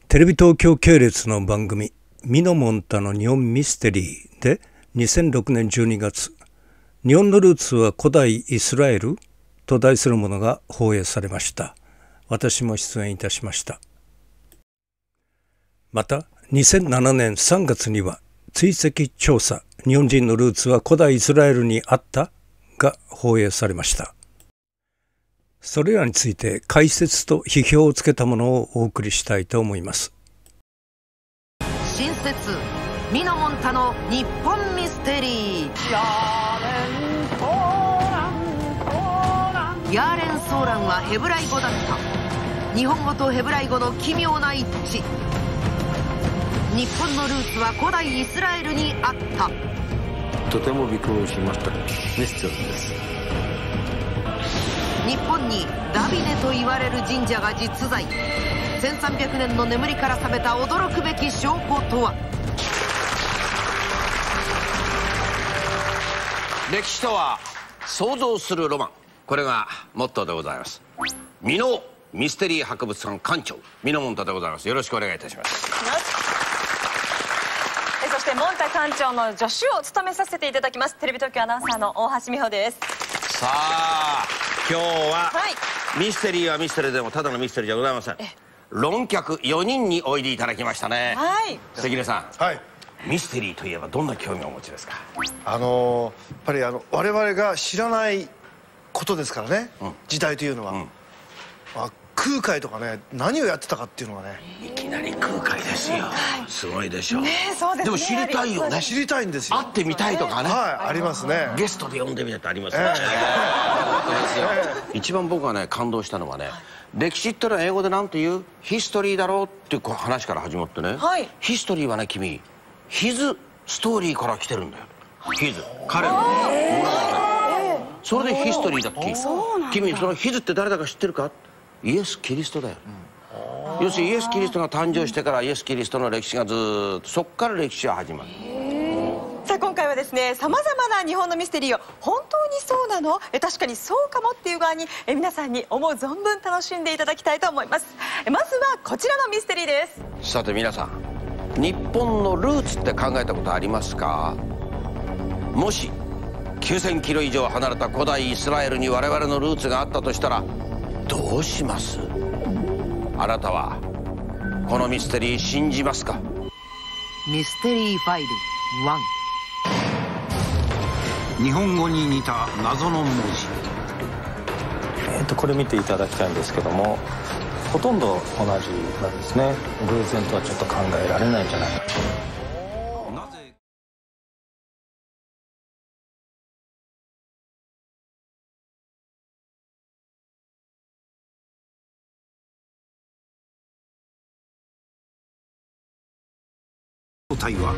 テレビ東京系列の番組ミノモンタの日本ミステリーで2006年12月、日本のルーツは古代イスラエルと題するものが放映されました。私も出演いたしました。また2007年3月には追跡調査日本人のルーツは古代イスラエルにあったが放映されました。それらについて解説と批評をつけたものをお送りしたいと思います。 新説ミノモンタの日本ミステリー。ヤーレンソーランはヘブライ語だった。日本語とヘブライ語の奇妙な一致。日本のルーツは古代イスラエルにあった。 とてもびっくりしました。ミステリーです。 日本にダビネと言われる神社が実在。1300年の眠りから覚めた驚くべき証拠とは。 歴史とは想像するロマン、これがモットーでございます。ミノミステリー博物館館長ミノモンタでございます。よろしくお願いいたします。 そしてモンタ館長の助手を務めさせていただきます、テレビ東京アナウンサーの大橋美穂です。 さあ今日は、ミステリーはミステリーでもただのミステリーじゃございません。論客4人においでいただきましたね。関根さん、ミステリーといえばどんな興味をお持ちですか？ やっぱり我々が知らないことですからね、時代というのは、空海とかね、何をやってたかっていうのがね。 いきなり空海ですよ。すごいでしょう。でも知りたいよね。 知りたいんですよ。 会ってみたいとかね。 ありますね。 ゲストで呼んでみたいとありますね。一番僕がね感動したのはね、歴史ってのは英語でなんて言う？ヒストリーだろうっていう話から始まってね、ヒストリーはね君、ヒズストーリーから来てるんだよ。ヒズ、彼の物語。それでヒストリーだっけ？君そのヒズって誰だか知ってるか？イエス・キリストだよ。要するにイエス・キリストが誕生してからイエス・キリストの歴史がずっとそっから歴史は始まる。 さあ今回はですね、さまざまな日本のミステリーを本当にそうなの？確かにそうかもっていう側に皆さんに思う存分楽しんでいただきたいと思います。まずはこちらのミステリーです。 さて皆さん、日本のルーツって考えたことありますか？もし9000キロ以上離れた古代イスラエルに我々のルーツがあったとしたらどうします？あなたはこのミステリー信じますか？ ミステリーファイル1。 日本語に似た謎の文字。 これ見ていただきたいんですけども、ほとんど同じなんですね。偶然とはちょっと考えられないんじゃないか。 正体は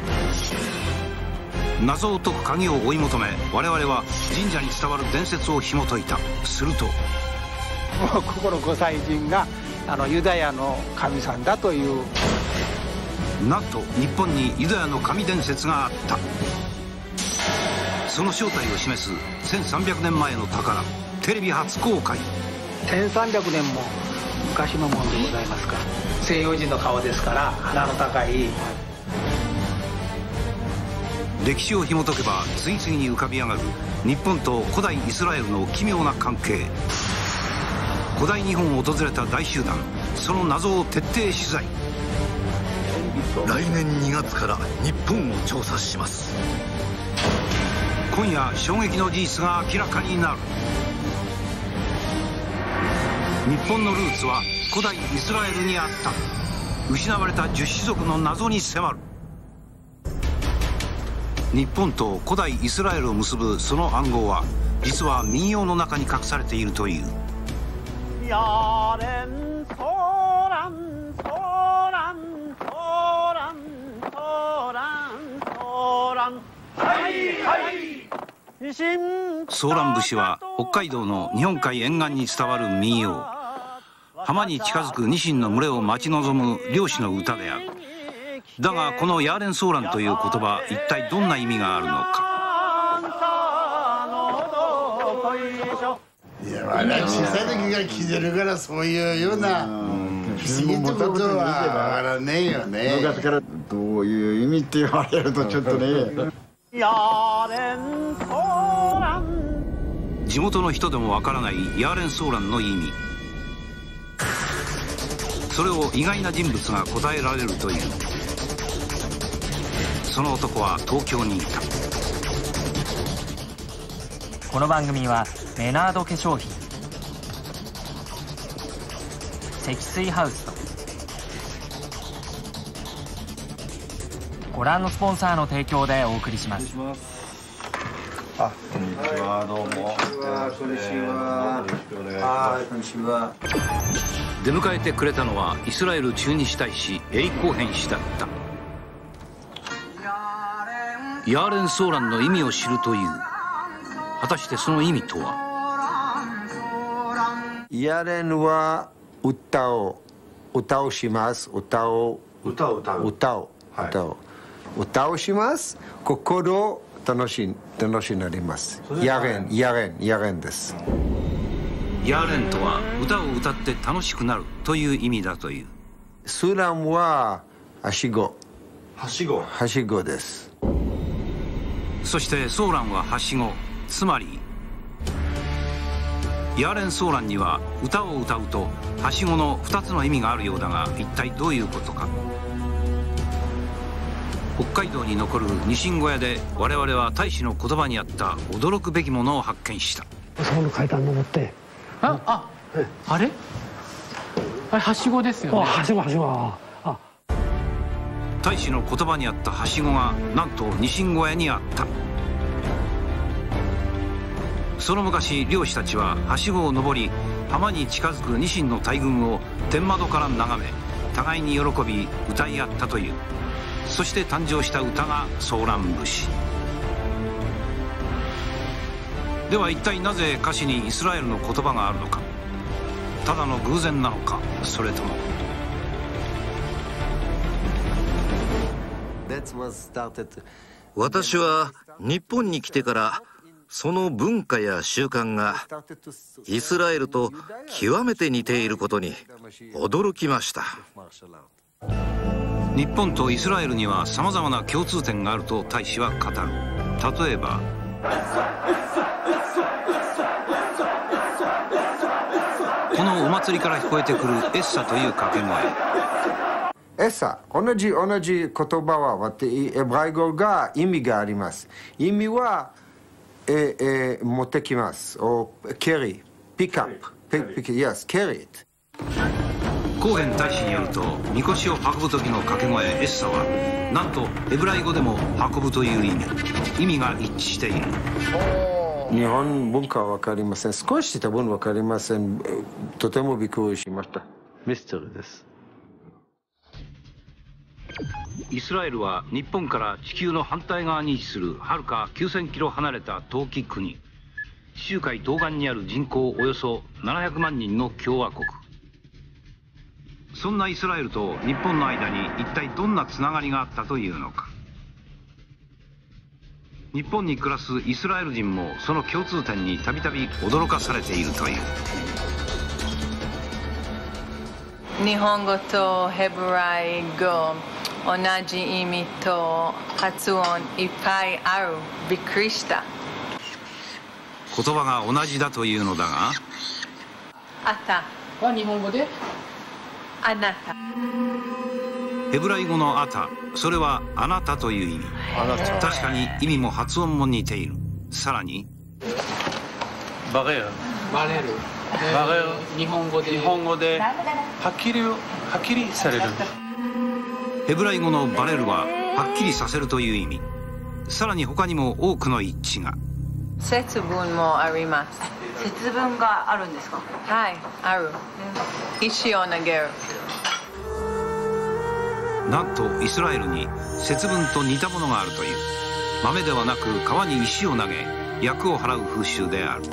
謎を解く鍵を追い求め、我々は神社に伝わる伝説を紐解いた。するとここの御祭神がユダヤの神さんだという。 なんと日本にユダヤの神伝説があった。その正体を示す1300年前の宝、テレビ初公開。 1300年も昔のものでございますから、西洋人の顔ですから鼻の高い。 歴史を紐解けば次々に浮かび上がる日本と古代イスラエルの奇妙な関係。古代日本を訪れた大集団、その謎を徹底取材。 来年2月から日本を調査します。 今夜衝撃の事実が明らかになる。日本のルーツは古代イスラエルにあった。失われた10氏族の謎に迫る。日本と古代イスラエルを結ぶその暗号は、実は民謡の中に隠されているという。 ヤーレンソーランソーランソーランソーランソーラン、はいはい。 ソーラン節は北海道の日本海沿岸に伝わる民謡。浜に近づくニシンの群れを待ち望む漁師の歌である。だがこのヤーレンソーランという言葉、一体どんな意味があるのか。 いや、まだ小さい時から聞いてるから、そういうようなもともとはわからねえよね。昔からどういう意味って言われるとちょっとね。 地元の人でもわからないヤーレンソーランの意味、それを意外な人物が答えられるという。その男は東京にいた。 この番組はメナード化粧品、積水ハウスとご覧のスポンサーの提供でお送りします。 あ、こんにちは、どうも。こんにちは。はい、こんにちは。 出迎えてくれたのはイスラエル駐日大使エリ・コーヘン氏だった。ヤーレンソーランの意味を知るという。果たしてその意味とは。 ヤーレンは歌をします。歌をします。心を楽しなります。ヤーレンです。 ヤーレンとは歌を歌って楽しくなるという意味だという。 ソーランははしごです。 そしてソーランははしご、つまりヤーレンソーランには歌を歌うとはしごの2つの意味があるようだが、一体どういうことか。北海道に残るニシン小屋で我々は大使の言葉にあった驚くべきものを発見した。 そこの階段登って、あれはしごですよね。はしご。 大使の言葉にあったはしごがなんとニシン小屋にあった。その昔漁師たちははしごを登り、浜に近づくニシンの大群を天窓から眺め、互いに喜び歌い合ったという。そして誕生した歌がソーラン節では、一体なぜ歌詞にイスラエルの言葉があるのか。ただの偶然なのか、それとも。 私は日本に来てからその文化や習慣がイスラエルと極めて似ていることに驚きました。 日本とイスラエルにはさまざまな共通点があると大使は語る。例えばこのお祭りから聞こえてくるエッサという掛け声。 エッサ、同じ言葉はエブライ語が意味があります。意味は、持ってきます。carry、pick up、yes、carry it。 コーヘン大使によると、みこしを運ぶ時の掛け声エッサはなんとエブライ語でも運ぶという意味が一致している。 日本文化は分かりません。少し多分分かりません。とてもびっくりしました。ミステリーです。 イスラエルは日本から地球の反対側に位置するはるか9000キロ離れた遠き国、地中海東岸にある人口およそ700万人の共和国。そんなイスラエルと日本の間に一体どんなつながりがあったというのか。日本に暮らすイスラエル人もその共通点にたびたび驚かされているという。 日本語とヘブライ語同じ意味と発音いっぱいある。びっくりした。 言葉が同じだというのだが、 あたは日本語であなた。 ヘブライ語のあた、それはあなたという意味。確かに意味も発音も似ている。さらにバレる日本語ではっきりされる。 ヘブライ語のバレるははっきりさせるという意味。さらに他にも多くの一致が。 節分もあります。 節分があるんですか？ はい、ある。石を投げる。 なんとイスラエルに節分と似たものがあるという。豆ではなく川に石を投げ厄を払う風習である。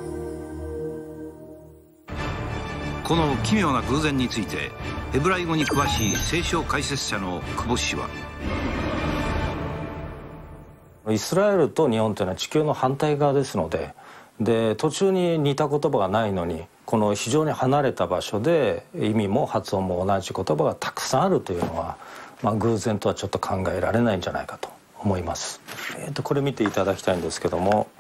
この奇妙な偶然についてヘブライ語に詳しい聖書解説者の久保氏は、 イスラエルと日本というのは地球の反対側ですので、途中に似た言葉がないのにこの非常に離れた場所で意味も発音も同じ言葉がたくさんあるというのは、偶然とはちょっと考えられないんじゃないかと思います。これ見ていただきたいんですけども、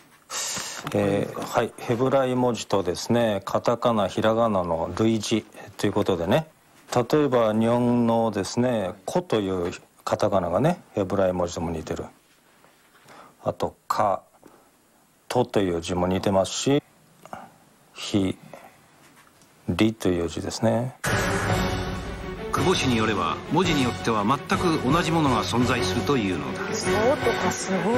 はい、ヘブライ文字とですねカタカナひらがなの類似ということでね、例えば日本のですね「コ」というカタカナがねヘブライ文字とも似てる。あと「カ」「ト」という字も似てますし「ひ」「り」という字ですね。 久保氏によれば文字によっては全く同じものが存在するというのだ。 そうとかすごい。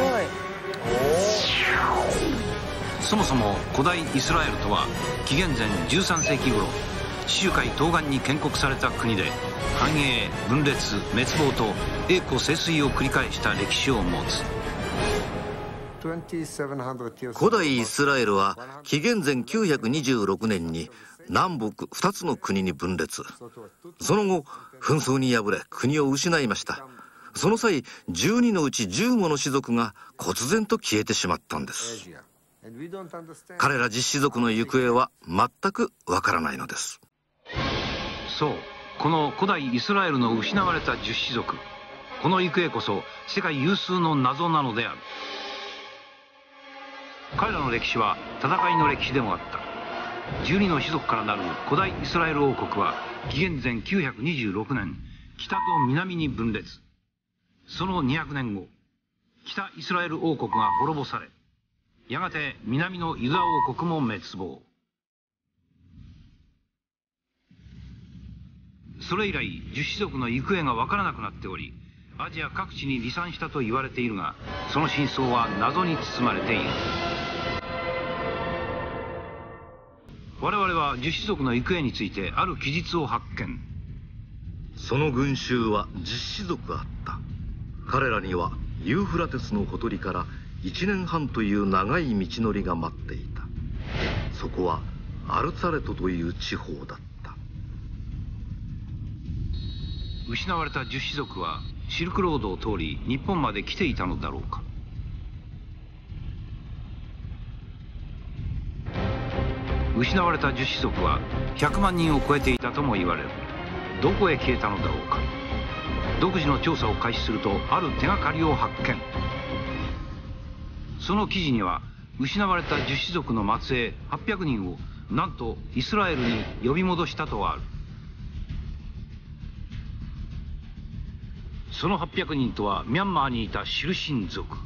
そもそも古代イスラエルとは紀元前13世紀頃地中海東岸に建国された国で繁栄分裂滅亡と栄枯盛衰を繰り返した歴史を持つ。 古代イスラエルは紀元前926年に南北2つの国に分裂。その後紛争に敗れ国を失いました。その際12のうち10もの氏族が忽然と消えてしまったんです。彼ら10氏族の行方は全くわからないのです。 そう、この古代イスラエルの失われた10氏族、この行方こそ世界有数の謎なのである。彼らの歴史は戦いの歴史でもあった。12の氏族からなる古代イスラエル王国は紀元前926年北と南に分裂。その200年後北イスラエル王国が滅ぼされ、やがて南のユダ王国も滅亡。それ以来10氏族の行方が分からなくなっており、アジア各地に離散したと言われているが、その真相は謎に包まれている。我々は10氏族の行方についてある記述を発見。 その群衆は10氏族あった。彼らにはユーフラテスのほとりから1年半という長い道のりが待っていた。そこはアルツァレトという地方だった。 失われた10氏族はシルクロードを通り日本まで来ていたのだろうか。失われた10氏族は100万人を超えていたとも言われる。どこへ消えたのだろうか。独自の調査を開始するとある手がかりを発見。その記事には失われた10氏族の末裔800人をなんとイスラエルに呼び戻したとある。その800人とはミャンマーにいたシルシン族。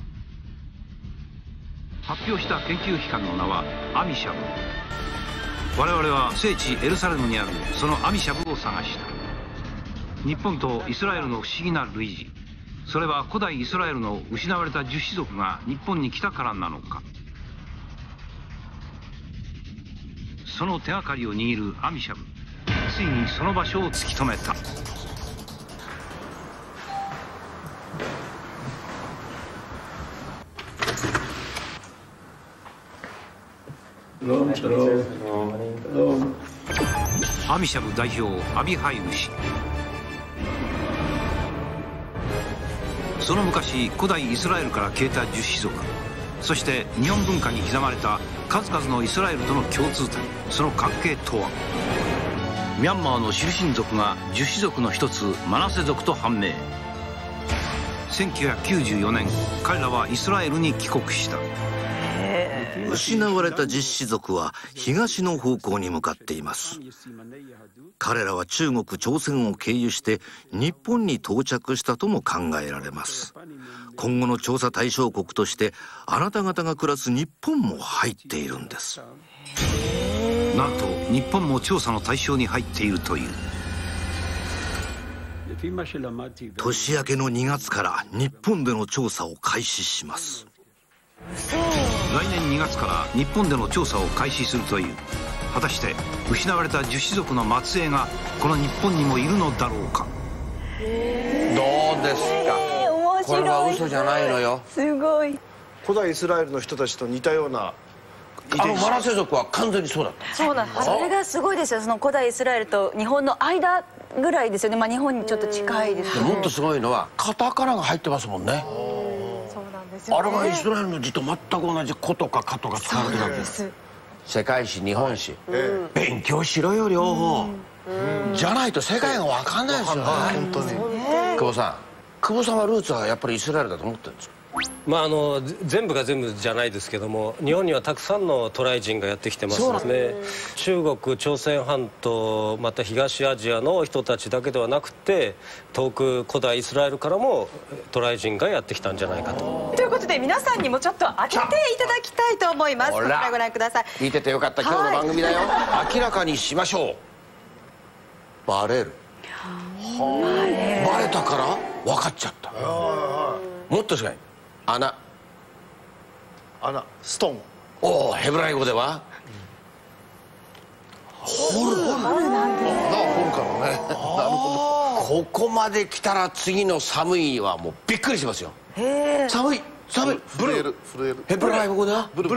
発表した研究機関の名はアミシャブ。我々は聖地エルサレムにあるそのアミシャブを探した。日本とイスラエルの不思議な類似、それは古代イスラエルの失われた10氏族が日本に来たからなのか。その手がかりを握るアミシャブ、ついにその場所を突き止めた。アミシャブ代表アビハイル氏。その昔古代イスラエルから消えた10氏族、そして日本文化に刻まれた数々のイスラエルとの共通点、その関係とは。ミャンマーのシルシン族が10氏族の一つマナセ族と判明。1994年彼らはイスラエルに帰国した。 失われた10氏族は東の方向に向かっています。彼らは中国朝鮮を経由して日本に到着したとも考えられます。今後の調査対象国としてあなた方が暮らす日本も入っているんです。 なんと日本も調査の対象に入っているという。 年明けの2月から日本での調査を開始します。 来年2月から日本での調査を開始するという。果たして失われた10氏族の末裔がこの日本にもいるのだろうか。 どうですか、 面白い。 これは嘘じゃないのよ。 すごい。 古代イスラエルの人たちと似たようなマナセ族は完全にそうだった。 そうなんです。それがすごいですよ。その古代イスラエルと日本の間ぐらいですよね。日本にちょっと近いですね。 もっとすごいのはカタカナが入ってますもんね。 そうなんですよね。 あれがイスラエルの字と全く同じコとかカとか使われてるわけです。 世界史、日本史、勉強しろよ両方。じゃないと世界が分かんないですよね。本当に。久保さんはルーツはやっぱりイスラエルだと思ってるんですか？ まあ全部が全部じゃないですけども、日本にはたくさんの渡来人がやってきてますので、中国、朝鮮半島、また東アジアの人たちだけではなくて、遠く古代イスラエルからも渡来人がやってきたんじゃないかと。 ということで皆さんにもちょっと当てていただきたいと思います。こちらご覧ください。 見ててよかった、今日の番組だよ。明らかにしましょう。バレる。バレたから分かっちゃった。もっとしかない。穴、 ストーン。 おお、ヘブライ語では掘る。掘るなんで掘るからね。なるほど。ここまで来たら次の寒いはもうびっくりしますよ。寒い。 ブル。 ヘブライ語ではブル。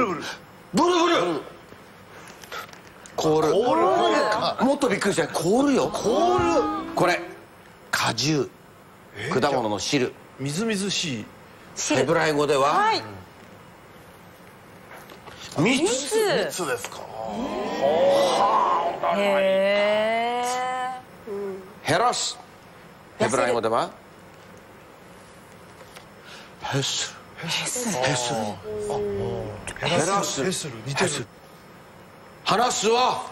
凍る。もっとびっくりした。凍るよ。これ果汁、果物の汁。 みずみずしい。 ヘブライ語では蜜ですか。 ヘラス、ヘブライ語ではヘスル。ヘラス、似てる。話すは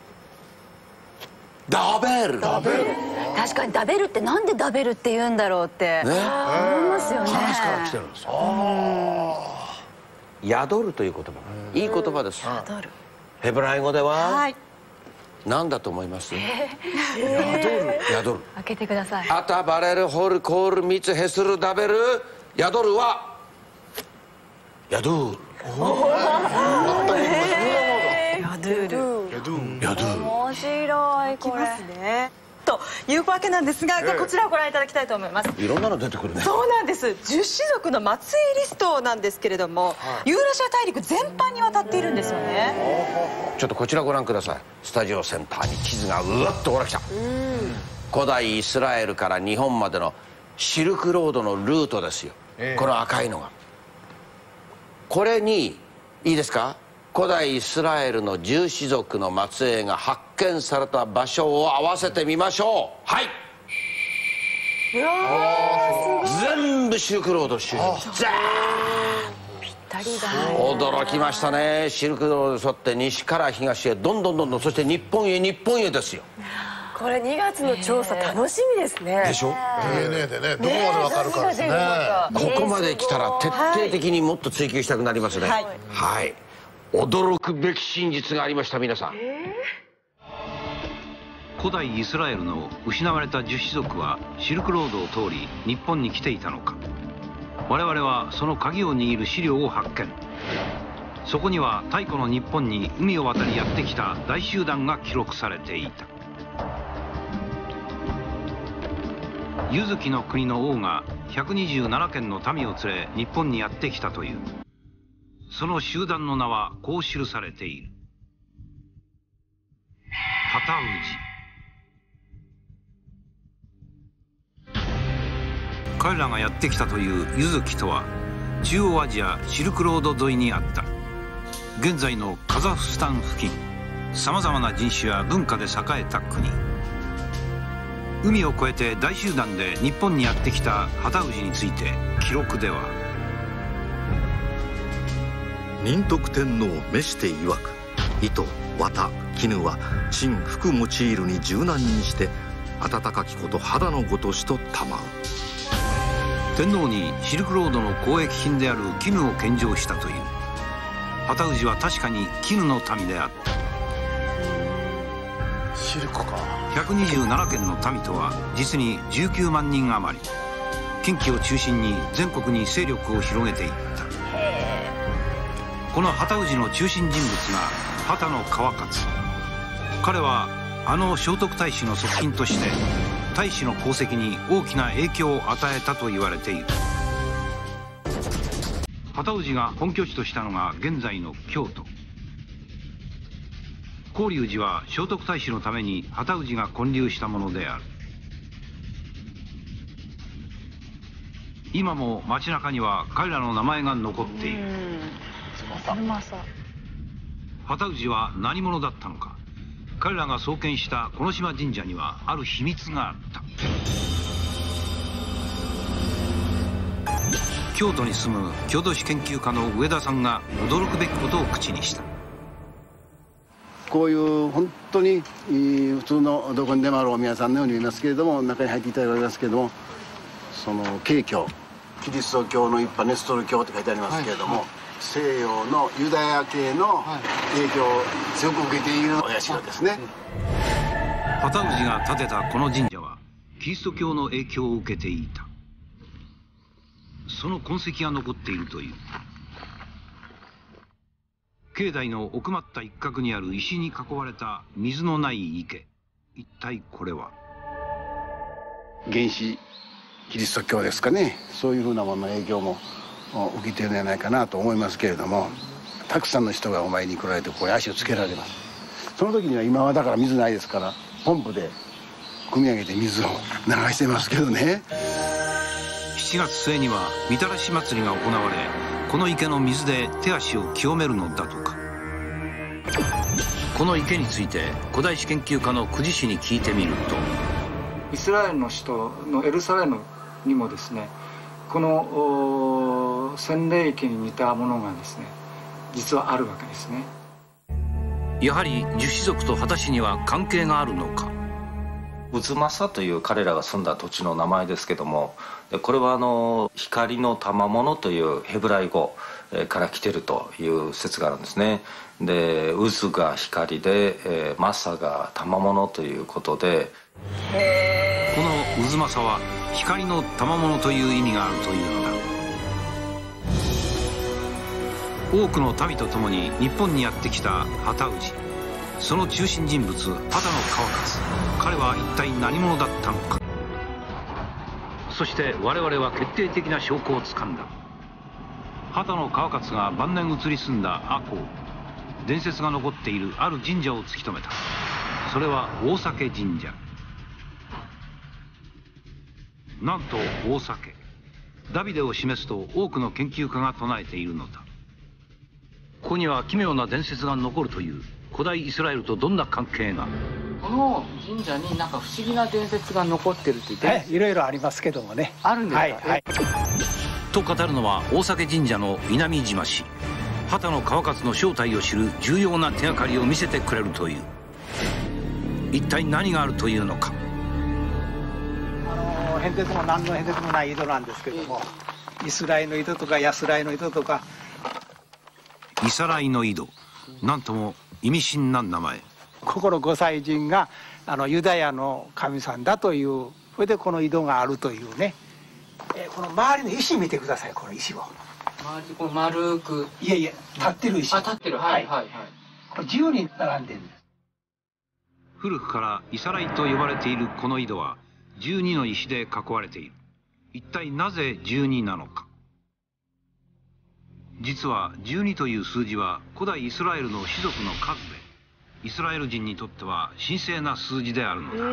ダベル。 確かにダベルってなんでダベルって言うんだろうって思いますよね。 話から来てるんですよ。宿るという言葉、いい言葉です。ヘブライ語では何だと思います？宿る。 開けてください。 アタ、バレル、ホル、コール、ミツ、ヘスル、ダベル。宿るは宿る。 面白い。これというわけなんですが、こちらをご覧いただきたいと思います。 いろんなの出てくるね。 そうなんです。10種族の末裔リストなんですけれども、ユーラシア大陸全般にわたっているんですよね。 ちょっとこちらご覧ください。スタジオセンターに地図がうわっとほらきた。古代イスラエルから日本までのシルクロードのルートですよ。この赤いのが。これにいいですか、古代イスラエルの10種族の末裔が発見された場所を合わせてみましょう。はい、全部シルクロード周辺。ザーン、ぴったりだ。驚きましたね。シルクロードに沿って西から東へどんどん、そして日本へですよ。 これ2月の調査楽しみですね。 でしょ。 DNA でね、どこまでわかるかですね。 ここまで来たら徹底的にもっと追求したくなりますね。はい、驚くべき真実がありました。皆さん、 古代イスラエルの失われた10種族はシルクロードを通り日本に来ていたのか。我々はその鍵を握る資料を発見。そこには太古の日本に海を渡りやってきた大集団が記録されていた。柚月の国の王が127軒の民を連れ日本にやってきたという。その集団の名はこう記されている。旗氏。彼らがやってきたという柚月とは中央アジアシルクロード沿いにあった現在のカザフスタン付近、さまざまな人種や文化で栄えた国。海を越えて大集団で日本にやってきた旗氏について記録では、 仁徳天皇召して曰く、糸、綿、絹は陳服用いるに柔軟にして暖かきこと肌のごとしとたまう。 天皇にシルクロードの交易品である絹を献上したという。旗氏は確かに絹の民であった。 シルクか。 127県の民とは実に19万人余り。近畿を中心に全国に勢力を広げていった。この旗氏の中心人物が畑野川勝。彼はあの聖徳太子の側近として太子の功績に大きな影響を与えたと言われている。旗氏が本拠地としたのが現在の京都。興隆寺は聖徳太子のために旗氏が建立したものである。今も街中には彼らの名前が残っている。 旗氏は何者だったのか。彼らが創建した木島神社にはある秘密があった。京都に住む郷土史研究家の上田さんが驚くべきことを口にした。 こういう本当に普通のどこにでもあるお宮さんのように見えますけれども、中に入っていただきますけれども、その景教、キリスト教の一派ネストル教って書いてありますけれども、西洋のユダヤ系の影響を強く受けているお社ですね。 旗氏が建てたこの神社はキリスト教の影響を受けていた。その痕跡が残っているという。境内の奥まった一角にある石に囲われた水のない池。一体これは原始キリスト教ですかね。そういうふうなものの影響も受けているんじゃないかなと思いますけれども、たくさんの人がお参りに来られてここに足をつけられます。その時には今はだから水ないですから、ポンプで汲み上げて水を流してますけどね。 7月末にはみたらし祭りが行われ、この池の水で手足を清めるのだとか。この池について古代史研究家の久慈氏に聞いてみると、 イスラエルの首都のエルサレムにもですね、この洗礼池に似たものがですね、実はあるわけですね。 やはり樹種族と果たしには関係があるのか。 渦政という彼らが住んだ土地の名前ですけども、これは光の賜物というヘブライ語から来てるという説があるんですね。で、渦が光で、政が賜物ということで、 この渦政は光の賜物という意味があるというのだ。多くの民と共に日本にやってきた旗氏。その中心人物、秦野川勝。彼は一体何者だったのか。そして我々は決定的な証拠をつかんだ。秦野川勝が晩年移り住んだ赤穂、伝説が残っているある神社を突き止めた。それは大酒神社。なんと大酒、ダビデを示すと多くの研究家が唱えているのだ。ここには奇妙な伝説が残るという。古代イスラエルとどんな関係が。 この神社になんか不思議な伝説が残ってるって言って、いろいろありますけどもね。あるんですか。はい、はい、 と語るのは大酒神社の南島氏。秦野川勝の正体を知る重要な手がかりを見せてくれるという。一体何があるというのか。 変哲も何の変哲もない井戸なんですけども、イスラエルの井戸とかヤスライの井戸とか。 イサライの井戸、なんとも意味深な名前。 心御祭神がユダヤの神さんだという、それでこの井戸があるというね。この周りの石見てください。この石を周りこの丸く、 いやいや立ってる石。 立ってる、はいはいはい。 これ10人並んでるんです。 古くからイサライと呼ばれているこの井戸は12の石で囲われている。一体なぜ12なのか。実は12という数字は古代イスラエルの氏族の数で、イスラエル人にとっては神聖な数字であるのだ。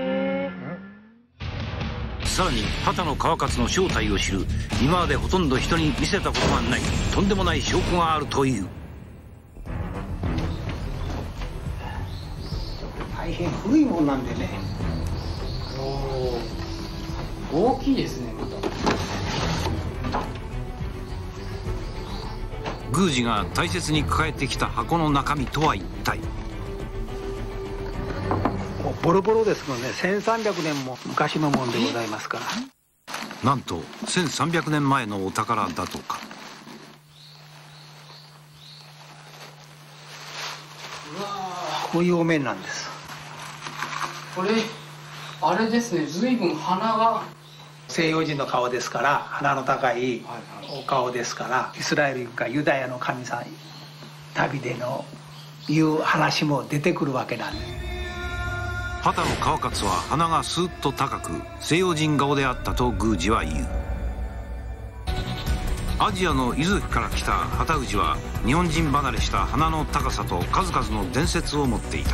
さらに秦野川勝の正体を知る、今までほとんど人に見せたことがないとんでもない証拠があるという。 大変古いもんなんでね。 大きいですね。 宮司が大切に抱えてきた箱の中身とは一体。 ボロボロですので、1300年も昔のもんでございますから。 なんと1300年前のお宝だとか。 うわ、こういうお面なんです。 これあれですね、随分鼻が。 西洋人の顔ですから、鼻の高いお顔ですから、イスラエルかユダヤの神さんダビデのいう話も出てくるわけなんです。 秦野川勝は鼻がスーッと高く西洋人顔であったと宮司は言う。アジアの伊豆から来た旗氏は日本人離れした鼻の高さと数々の伝説を持っていた。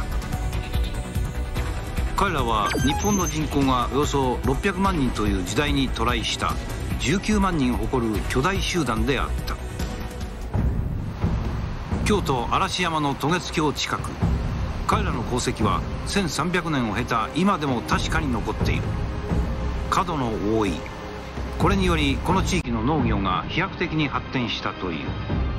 彼らは日本の人口がおよそ600万人という時代に渡来した19万人を誇る巨大集団であった。 京都嵐山の渡月橋近く、彼らの功績は1300年を経た今でも確かに残っている。角の覆い、これによりこの地域の農業が飛躍的に発展したという。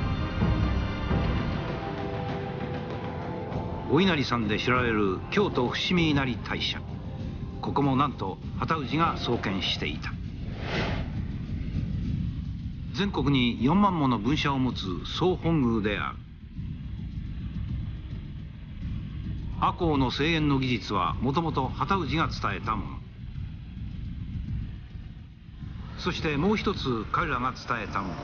お稲荷さんで知られる京都伏見稲荷大社、ここもなんと畑氏が創建していた。全国に4万もの分社を持つ総本宮である。赤穂の製塩の技術はもともと畑氏が伝えたもの。そしてもう一つ彼らが伝えたもの。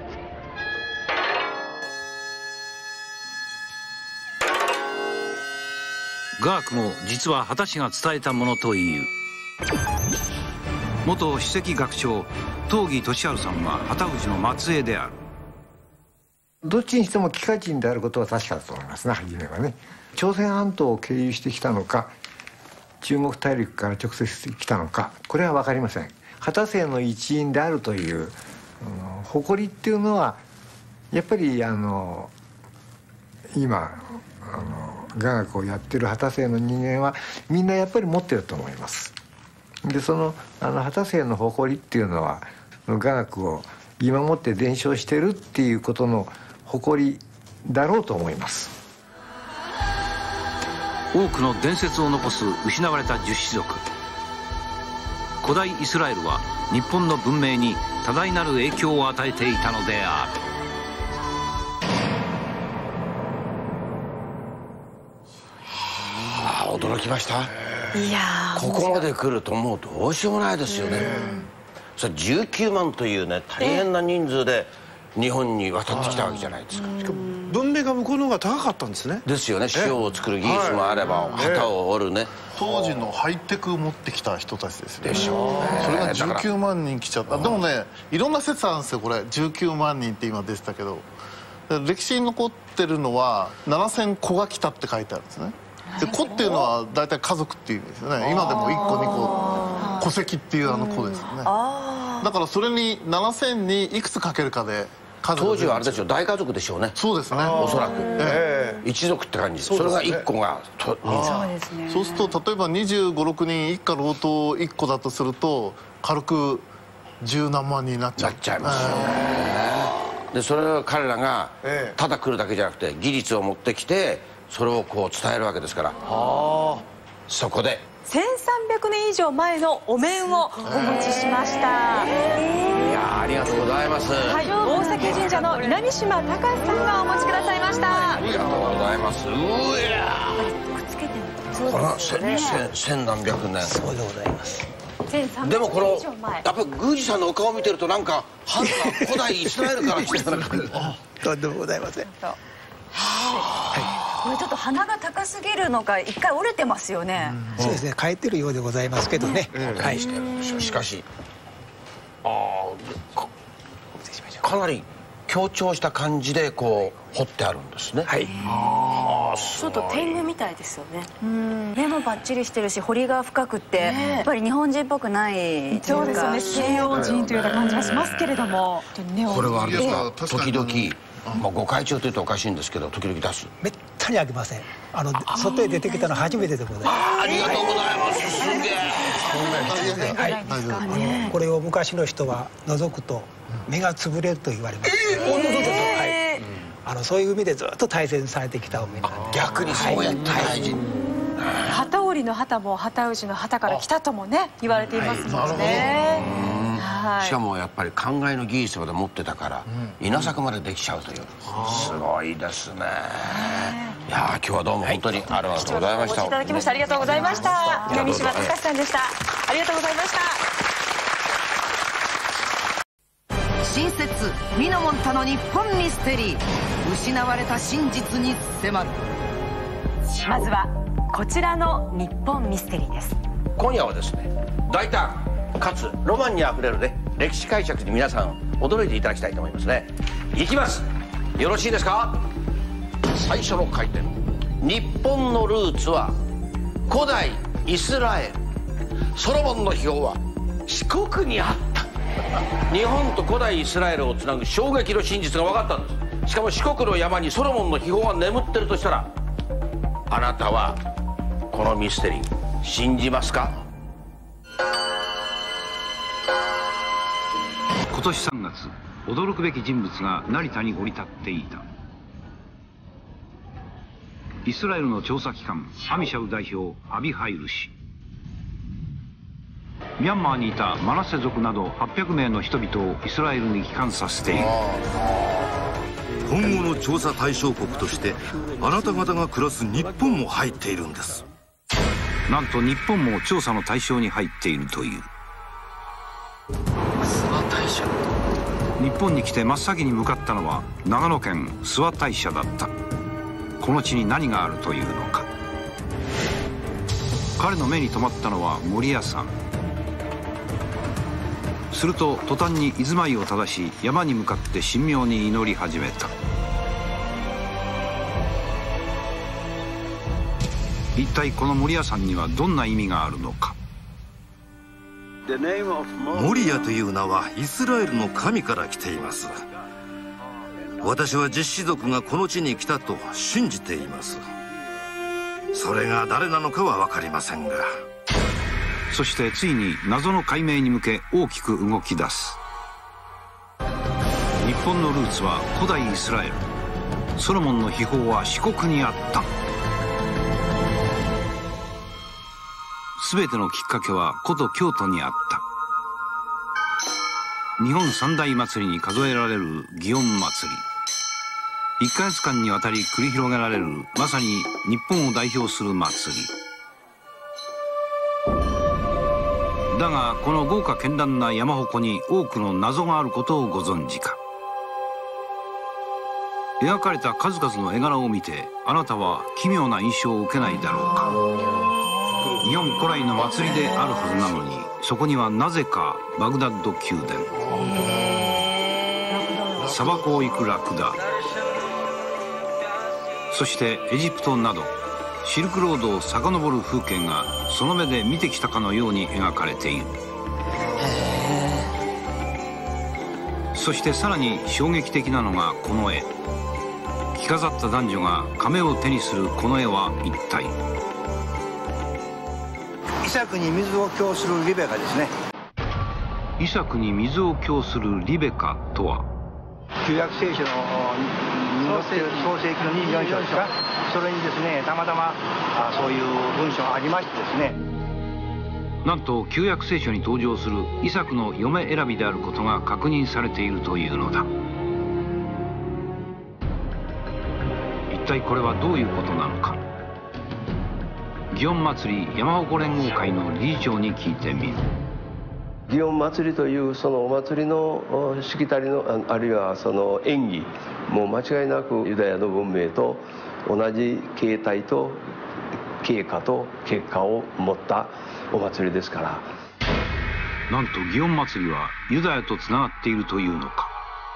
雅楽も実は畑氏が伝えたものという。元首席学長東儀俊治さんは畑氏の末裔である。 どっちにしても機械人であることは確かだと思いますね。初めはね、朝鮮半島を経由してきたのか、中国大陸から直接来たのか、これは分かりません。畑姓の一員であるという誇りっていうのはやっぱり今雅楽をやってる畑姓の人間はみんなやっぱり持ってると思います。でその畑姓の誇りっていうのは雅楽を今もって伝承してるっていうことの誇りだろうと思います。 多くの伝説を残す失われた十種族。古代イスラエルは日本の文明に多大なる影響を与えていたのである。 驚きました。 いやここまで来るともうどうしようもないですよね。それ19万というね大変な人数で日本に渡ってきたわけじゃないですか。 文明が向こうの方が高かったんですね。 ですよね。塩を作る技術もあれば旗を折るね、 当時のハイテクを持ってきた人たちですよね。 でしょうね。 それが19万人来ちゃった。でもね、いろんな説あるんですよ。これ19万人って今出てたけど、歴史に残ってるのは7000子が来たって書いてあるんですね。で子っていうのは大体家族っていう意味ですよね。今でも1個2個戸籍っていう子ですよね。だからそれに7000にいくつかけるかで当時はあれですよ、大家族でしょうね。 そうですね、 おそらく一族って感じ。それが1個がそうすると例えば25、6人一家老頭1個だとすると軽く10何万人になっちゃいますよね。 でそれを彼らがただ来るだけじゃなくて技術を持ってきてそれをこう伝えるわけですから、そこで 1300年以上前のお面をお持ちしました。 いやありがとうございます。 はい、大崎神社の南島隆さんがお持ちくださいました。 ありがとうございます。うやくっつけて千何百年。 そうでございます。 でもこのやっぱり宮司さんのお顔を見てるとなんかはるか古代イスラエルから来たような感じ。 とんでもございません。 これちょっと鼻が高すぎるのか一回折れてますよね。 そうですね、変えてるようでございますけどね。 はい。しかしかなり強調した感じでこう彫ってあるんですね。はい。 ちょっと天狗みたいですよね。 目もバッチリしてるし彫りが深くてやっぱり日本人っぽくないそうですよね。西洋人というような感じがしますけれども、 これはあれですか、時々ご開帳というとおかしいんですけど時々出す。 めったにあげません。外へ出てきたの初めてでございます。 ありがとうございます。 すげえ。これを昔の人は覗くと目が潰れると言われます。そういう意味でずっと大切にされてきたお面なんで。 逆にそうやって大事。 機織りの旗も畑氏の旗から来たともね言われていますもんね。 しかもやっぱり考えの技術まで持ってたから稲作までできちゃうという、すごいですね。いや今日はどうも本当にありがとうございました。 お越しいただきましてありがとうございました。南島隆さんでした。ありがとうございました。 新説ミノモンタの日本ミステリー、失われた真実に迫る。 まずはこちらの日本ミステリーです。 今夜はですね、大胆かつロマンにあふれるね歴史解釈に皆さん驚いていただきたいと思いますね。いきます。よろしいですか。最初の回転、日本のルーツは古代イスラエル。ソロモンの秘宝は四国にあった。日本と古代イスラエルをつなぐ衝撃の真実が分かったんです。 しかも四国の山にソロモンの秘宝が眠ってるとしたら、あなたはこのミステリー信じますか？ 今年3月、驚くべき人物が成田に降り立っていた。イスラエルの調査機関アミシャウ代表アビハイル氏。ミャンマーにいたマナセ族など800名の人々をイスラエルに帰還させている。 今後の調査対象国としてあなた方が暮らす日本も入っているんです。 なんと日本も調査の対象に入っているという。 諏訪大社。 日本に来て真っ先に向かったのは長野県諏訪大社だった。この地に何があるというのか。彼の目に留まったのは守屋山。すると途端に居住まいを正し、山に向かって神妙に祈り始めた。一体この守屋山にはどんな意味があるのか。 守屋という名はイスラエルの神から来ています。私は実子族がこの地に来たと信じています。それが誰なのかは分かりませんが。 そしてついに謎の解明に向け大きく動き出す。日本のルーツは古代イスラエル。ソロモンの秘宝は四国にあった。全てのきっかけは古都京都にあった。日本三大祭りに数えられる祇園祭。1ヶ月間にわたり繰り広げられるまさに日本を代表する祭りだが、この豪華絢爛な山鉾に多くの謎があることをご存知か。描かれた数々の絵柄を見てあなたは奇妙な印象を受けないだろうか。日本古来の祭りであるはずなのに、そこにはなぜかバグダッド宮殿、砂漠を行くラクダ、そしてエジプトなどシルクロードを遡る風景がその目で見てきたかのように描かれている。そしてさらに衝撃的なのがこの絵。着飾った男女が亀を手にするこの絵は一体。 イサクに水を供するリベカですね。 イサクに水を供するリベカとは、 旧約聖書の創世記の24章ですか、それにですねたまたまそういう文章がありましてですね、 なんと旧約聖書に登場するイサクの嫁選びであることが確認されているというのだ。一体これはどういうことなのか。祇園祭山鉾連合会の理事長に聞いてみる。 祇園祭というそのお祭りのしきたりのあるいはその演技もう間違いなくユダヤの文明と同じ形態と経過と結果を持ったお祭りですから。 なんと祇園祭はユダヤとつながっているというのか。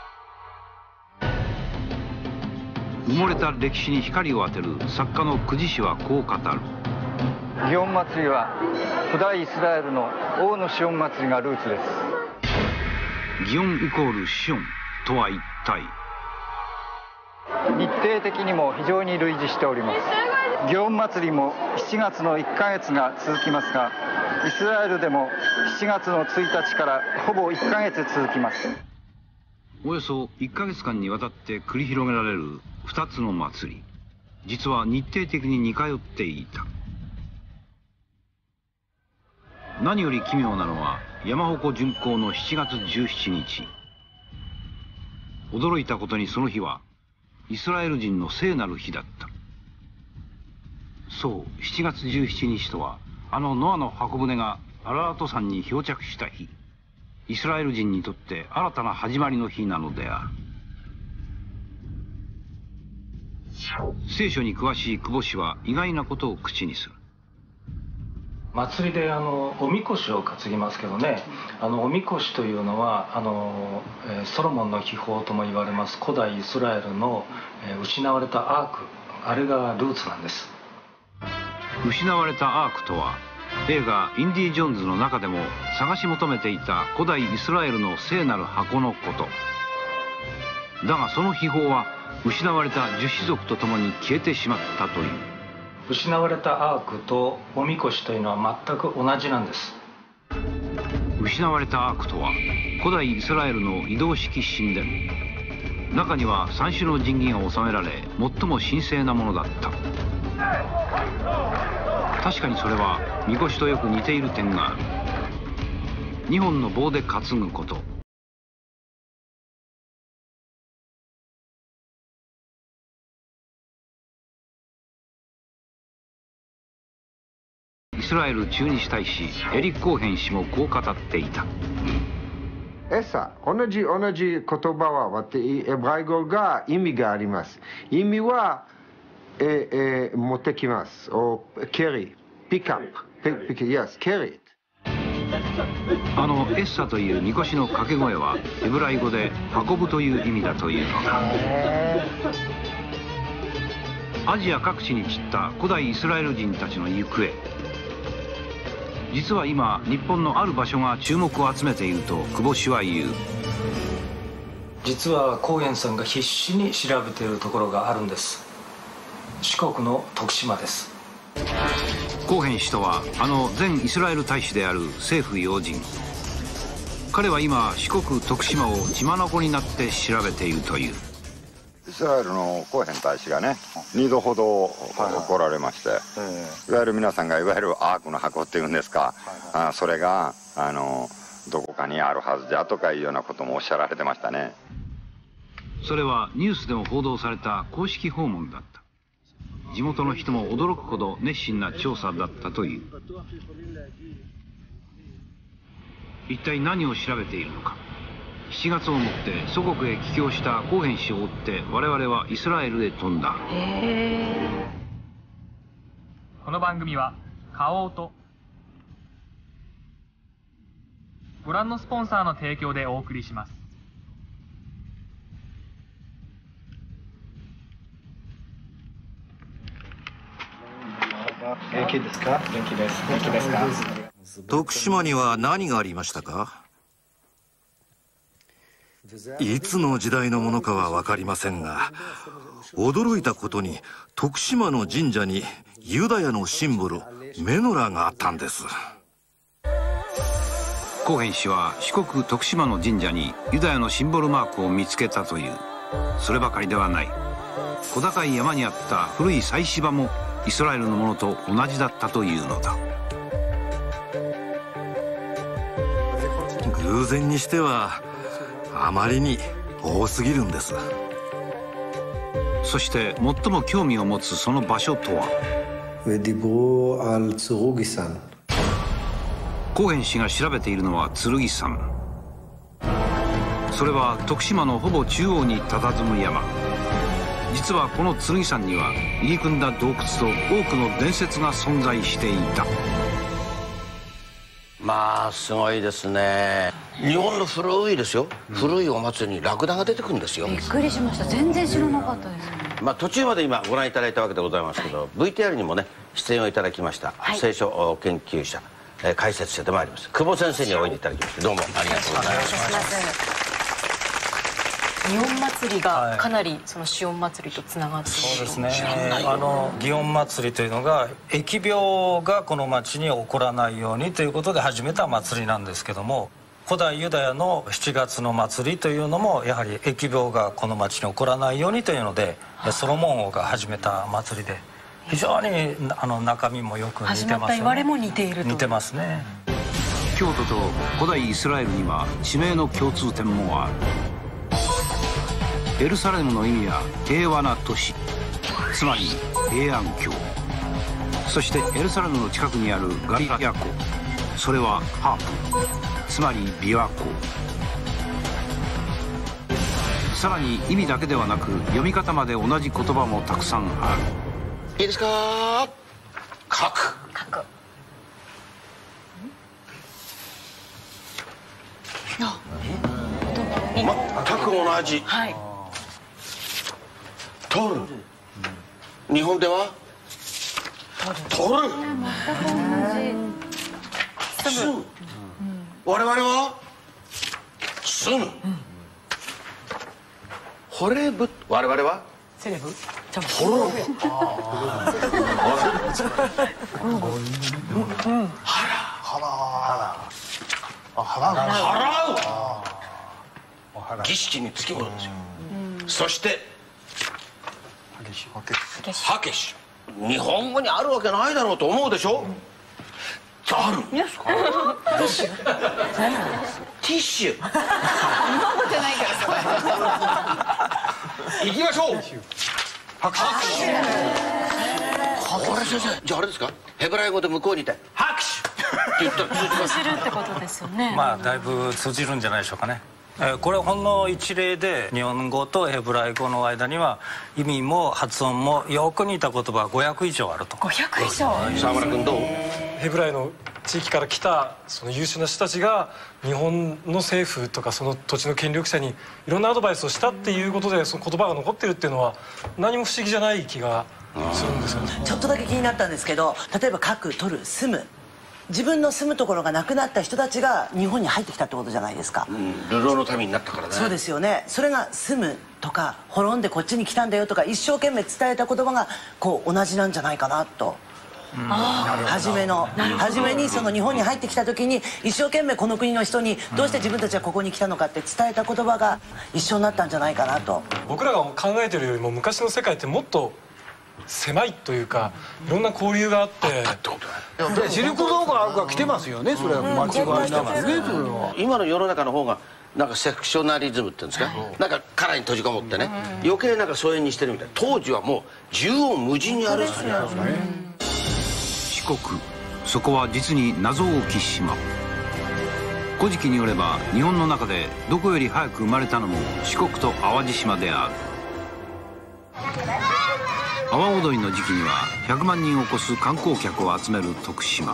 埋もれた歴史に光を当てる作家の久慈氏はこう語る。 祇園祭は古代イスラエルの王のシオン祭りがルーツです。 祇園イコールシオンとは一体。 日程的にも非常に類似しております。祇園祭りも7月の1ヶ月が続きますが、イスラエルでも7月の1日からほぼ1ヶ月続きます。 およそ1ヶ月間にわたって繰り広げられる2つの祭り、実は日程的に似通っていた。何より奇妙なのは山鉾巡行の7月17日。驚いたことにその日はイスラエル人の聖なる日だった。そう、7月17日とはあのノアの箱舟がアララト山に漂着した日。イスラエル人にとって新たな始まりの日なのである。聖書に詳しい久保氏は意外なことを口にする。 祭りでおみこしを担ぎますけどね、おみこしというのはソロモンの秘宝とも言われます古代イスラエルの失われたアーク、あれがルーツなんです。 失われたアークとは映画「インディ・ジョーンズ」の中でも探し求めていた古代イスラエルの聖なる箱のことだが、その秘宝は失われた十種族と共に消えてしまったという。 失われたアークとおみこしというのは全く同じなんです。 失われたアークとは古代イスラエルの移動式神殿。中には3種の神器が収められ最も神聖なものだった。確かにそれはみこしとよく似ている点がある。2本の棒で担ぐこと。イスラエル駐日大使エリック・コーヘン氏もこう語っていた。 同じ言葉はヘブライ語が意味があります。意味は、持ってきます。carry、pick up、yes、carry。 エッサというみこしの掛け声はヘブライ語で運ぶという意味だというのだ。アジア各地に散った古代イスラエル人たちの行方。実は今日本のある場所が注目を集めていると久保氏は言う。 実はコーヘンさんが必死に調べているところがあるんです。四国の徳島です。 コーヘン氏とは前イスラエル大使である政府要人。彼は今四国徳島を血眼になって調べているという。 イスラエルのコーヘン大使がね2度ほど来られまして、いわゆる皆さんがいわゆるアークの箱っていうんですか、それがどこかにあるはずじゃとかいうようなこともおっしゃられてましたね。 それはニュースでも報道された公式訪問だった。地元の人も驚くほど熱心な調査だったという。一体何を調べているのか。7月をもって祖国へ帰郷したコーヘン氏を追って我々はイスラエルへ飛んだ。 この番組は花王とご覧のスポンサーの提供でお送りします。 元気ですか？元気です。元気ですか？ 徳島には何がありましたか？いつの時代のものかは分かりませんが、驚いたことに徳島の神社にユダヤのシンボルメノラがあったんです。 コーヘン氏は四国徳島の神社にユダヤのシンボルマークを見つけたという。そればかりではない。小高い山にあった古い祭祀場もイスラエルのものと同じだったというのだ。 偶然にしてはあまりに多すぎるんです。 そして最も興味を持つその場所とは。コーヘン氏が調べているのは剣山。それは徳島のほぼ中央に佇む山。実はこの剣山には入り組んだ洞窟と多くの伝説が存在していた。 まあすごいですね。日本の古いですよ、古いお祭りにラクダが出てくるんですよ。 びっくりしました。全然知らなかったです。 途中まで今ご覧いただいたわけでございますけど、VTR にもね出演をいただきました、聖書研究者、解説者でもあります久保先生においでいただきましてどうもありがとうございました。 祇園祭りがかなりその祇園祭りとつながっている。 そうですね。祇園祭りというのが疫病がこの町に起こらないようにということで始めた祭りなんですけども、古代ユダヤの7月の祭りというのもやはり疫病がこの町に起こらないようにというのでソロモン王が始めた祭りで、非常に中身もよく似てますね。 始まった言われも似ていると。 似てますね。 京都と古代イスラエルには地名の共通点もある。エルサレムの意味は平和な都市、つまり平安京。そしてエルサレムの近くにあるガリラヤ湖、それはハープ、つまり琵琶湖。さらに意味だけではなく読み方まで同じ言葉もたくさんある。 いいですか？核。全く同じ。はい。取る。日本では取る。住む。我々は住む。惚れぶ。我々はセレブホロロ払う儀式につきものですよ。そしてはけし、日本語にあるわけないだろうと思うでしょ。あるんですか。ティッシュ。日本語じゃないから行きましょう。拍手。これ先生、じゃああれですか、ヘブライ語で向こうにいて拍手って言ったら通じるってことですよね。 まあだいぶ通じるんじゃないでしょうかね。これほんの一例で、日本語とヘブライ語の間には意味も発音もよく似た言葉が500以上あると。 500以上。 沢村君どう？ ヘブライの地域から来たその優秀な人たちが日本の政府とかその土地の権力者にいろんなアドバイスをしたっていうことで、その言葉が残ってるっていうのは何も不思議じゃない気がするんですよね。 ちょっとだけ気になったんですけど、例えば書く、取る、住む、自分の住むところがなくなった人たちが日本に入ってきたってことじゃないですか。 流浪の民になったからね。 そうですよね。それが住むとか滅んでこっちに来たんだよとか一生懸命伝えた言葉がこう同じなんじゃないかなと。初めにその日本に入ってきた時に一生懸命この国の人にどうして自分たちはここに来たのかって伝えた言葉が一緒になったんじゃないかなと。 僕らが考えてるよりも昔の世界ってもっと狭いというか、いろんな交流があって。 シルクロードがあるから来てますよね。それは間違いなくね。 今の世の中の方がなんかセクショナリズムっていうんですか、なんか殻に閉じこもってね、余計なんか疎遠にしてるみたいな。当時はもう縦横無尽にあるんですね。 四国、そこは実に謎多き島。古事記によれば日本の中でどこより早く生まれたのも四国と淡路島である。阿波踊りの時期には100万人を超す観光客を集める徳島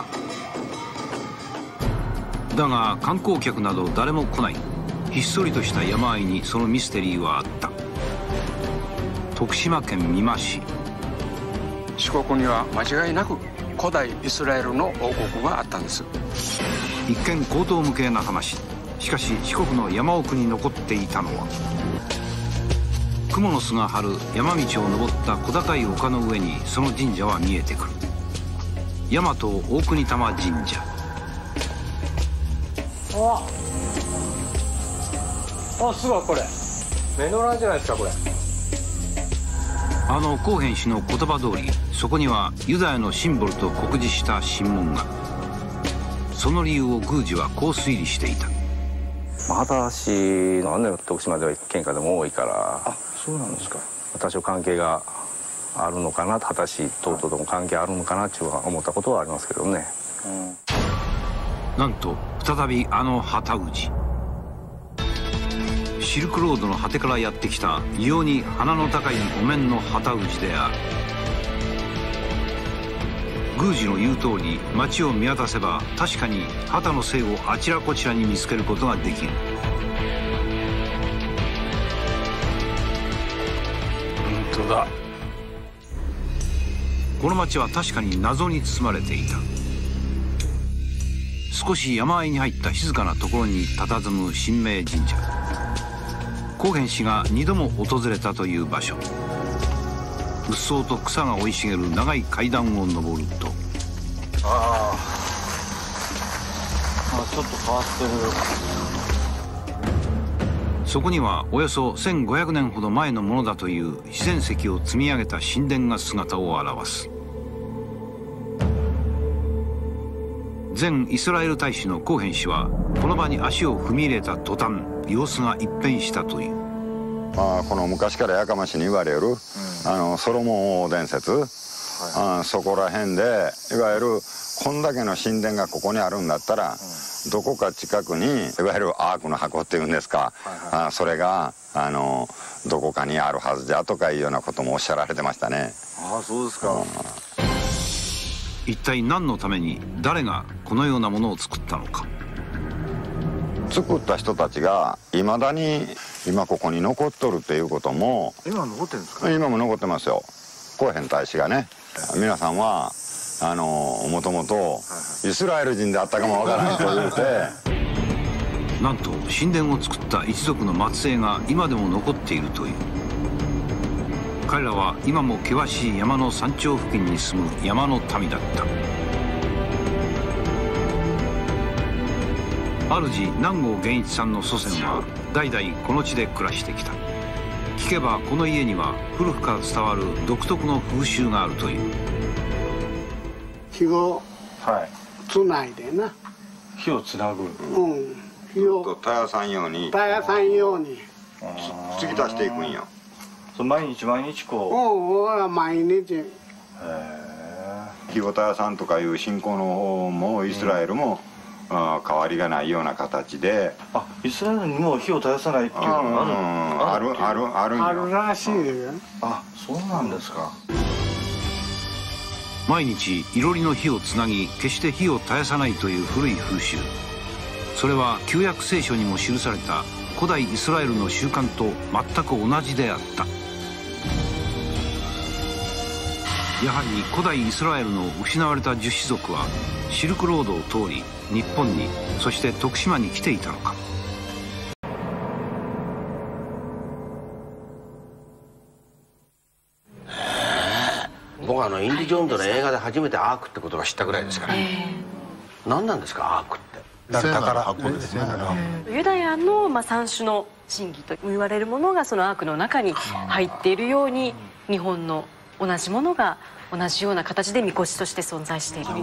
だが、観光客など誰も来ないひっそりとした山あいにそのミステリーはあった。徳島県美馬市。 四国には間違いなく古代イスラエルの王国があったんです。 一見荒唐無稽な話。しかし四国の山奥に残っていたのは、蜘蛛の巣が張る山道を登った小高い丘の上にその神社は見えてくる。大和大国玉神社。 すごい、これメノラじゃないですか。これあのコーヘン氏の言葉通り、そこにはユダヤのシンボルと酷似した神門が。その理由を宮司はこう推理していた。 秦氏のね、徳島では県下でも多いから。あ、そうなんですか。多少関係があるのかな、秦氏等々とも関係あるのかなって思ったことはありますけどね。 なんと再びあの旗氏。シルクロードの果てからやってきた異様に鼻の高いお面の旗氏である。宮司の言う通り、町を見渡せば確かに旗の精をあちらこちらに見つけることができる。 本当だ。 この町は確かに謎に包まれていた。少し山あいに入った静かなところに佇む神明神社。コーヘン氏が2度も訪れたという場所。うっそうと草が生い茂る長い階段を上ると、 ちょっと変わってる。 そこにはおよそ1500年ほど前のものだという自然石を積み上げた神殿が姿を現す。前イスラエル大使のコーヘン氏はこの場に足を踏み入れた途端、様子が一変したという。 この昔からやかましに言われる、ソロモン王伝説、そこら辺でいわゆるこんだけの神殿がここにあるんだったら、どこか近くにいわゆるアークの箱っていうんですか、それがどこかにあるはずじゃとかいうようなこともおっしゃられてましたね。 ああ、そうですか。 一体何のために誰がこのようなものを作ったのか。 作った人たちがいまだに今ここに残っとるっていうことも。 今残ってるんですか？ 今も残ってますよ。コーヘン大使がね、皆さんはもともとイスラエル人であったかもわからないと言うてなんと神殿を作った一族の末裔が今でも残っているという。 彼らは今も険しい山の山頂付近に住む山の民だった。主南郷源一さんの祖先は代々この地で暮らしてきた。聞けばこの家には古くから伝わる独特の風習があるという。 火をつないでな。 火をつなぐ。 火を絶やさんように。 絶やさんように。 継ぎ足していくんや。 毎日毎日こう。毎日。 火を絶やさんとかいう信仰の方もイスラエルも変わりがないような形で。 イスラエルにも火を絶やさないっていうのがあるらしいよ。 そうなんですか。 毎日いろりの火をつなぎ決して火を絶やさないという古い風習。それは旧約聖書にも記された古代イスラエルの習慣と全く同じであった。やはり古代イスラエルの失われた樹種族はシルクロードを通り日本に、そして徳島に来ていたのか。 僕はインディ・ジョーンズの映画で初めてアークってことが知ったぐらいですから、何なんですかアークって。 宝箱ですね。 ユダヤの三種の神器と言われるものがそのアークの中に入っているように、日本の同じものが同じような形で神輿として存在している。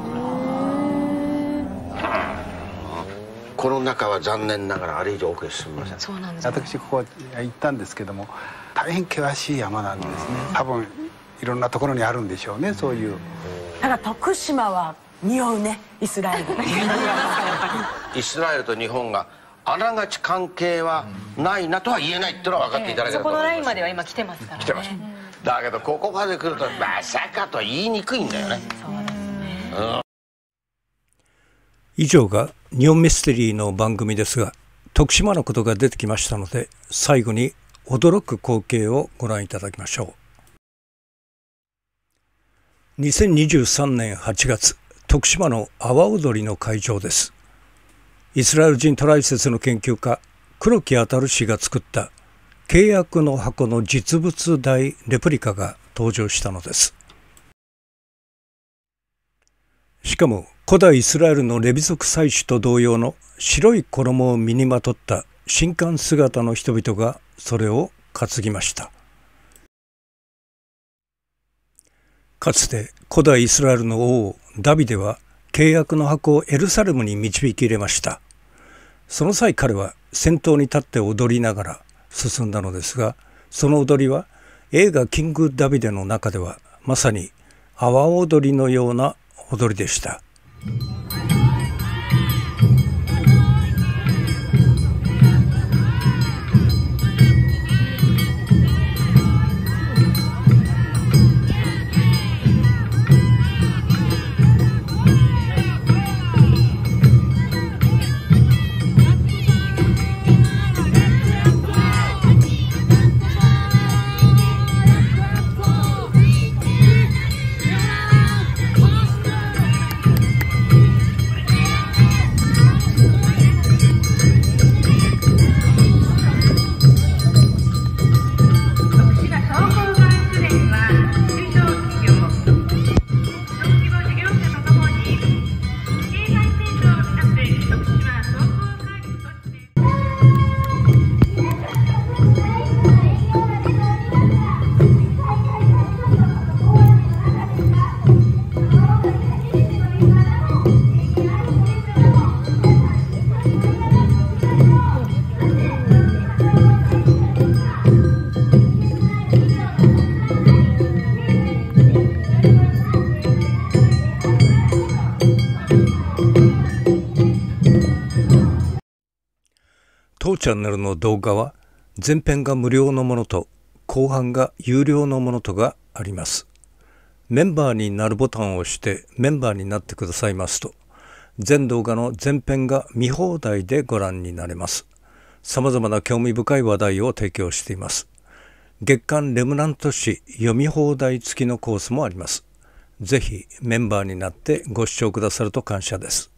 この中は残念ながらあれ以上奥へ進みません。 そうなんです。 私ここ行ったんですけども、大変険しい山なんですね。多分いろんなところにあるんでしょうね、そういう。 ただ徳島は匂うね、イスラエル。 イスラエルと日本があながち関係はないなとは言えないっていうのは分かっていただけたと思います。 そこのラインまでは今来てますからね。 来てます。だけどここまで来るとまさかとは言いにくいんだよね。 以上が日本ミステリーの番組ですが、徳島のことが出てきましたので、最後に驚く光景をご覧いただきましょう。2023年8月、徳島の阿波踊りの会場です。イスラエル人トライ説の研究家黒木渉氏が作った契約の箱の実物大レプリカが登場したのです。しかも古代イスラエルのレビ族祭司と同様の白い衣を身にまとった神官姿の人々がそれを担ぎました。かつて古代イスラエルの王ダビデは契約の箱をエルサレムに導き入れました。その際彼は先頭に立って踊りながら進んだのですが、その踊りは映画キングダビデの中ではまさに阿波踊りのような踊りでした。当チャンネルの動画は前編が無料のものと後半が有料のものとがあります。メンバーになるボタンを押してメンバーになってくださいますと、全動画の前編が見放題でご覧になれます。さまざまな興味深い話題を提供しています。月刊レムナント誌読み放題付きのコースもあります。ぜひメンバーになってご視聴くださると感謝です。